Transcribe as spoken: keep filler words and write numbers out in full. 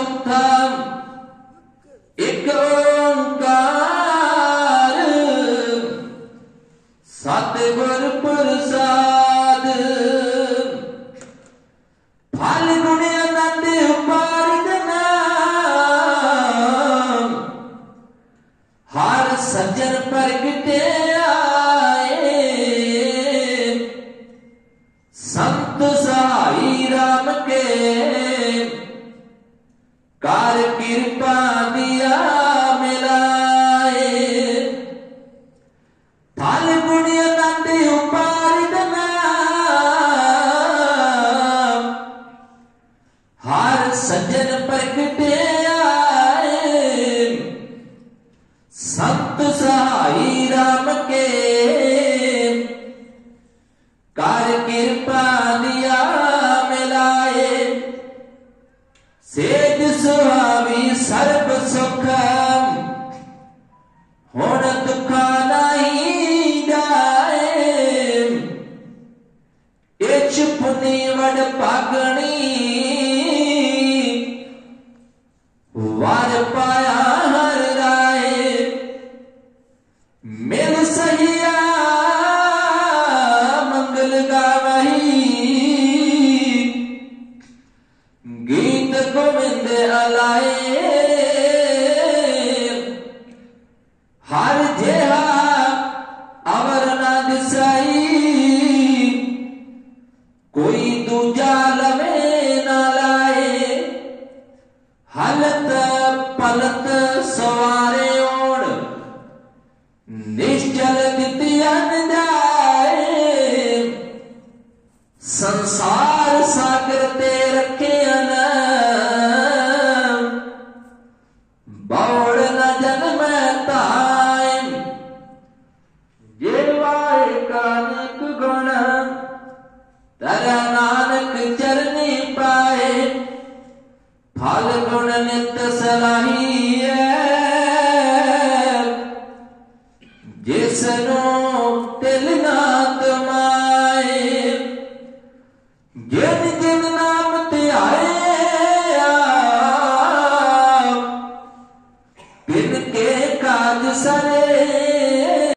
सुखम एक ओंकार सतगुर प्रसाद फल गुण आनंद उपारित नाम हर सज्जन प्रगटे आए संत सहाई राम के कार कृपा दिया मिलाए फल गुण आनंद उपारित नाम हर सज्जन प्रगटे आए संत सहाई राम के कार कृपा दिया मिलाए सेज सुहावी सर्ब सुखम हुण दुखा नहीं जाए इच पुनि वड पागणी वार पाया हर राय मिल सहिया मंगल गावही गीत गोविंद अलाए हर जेहा अवर न दिसाई कोई दूजा लवे न लाए हलत पलत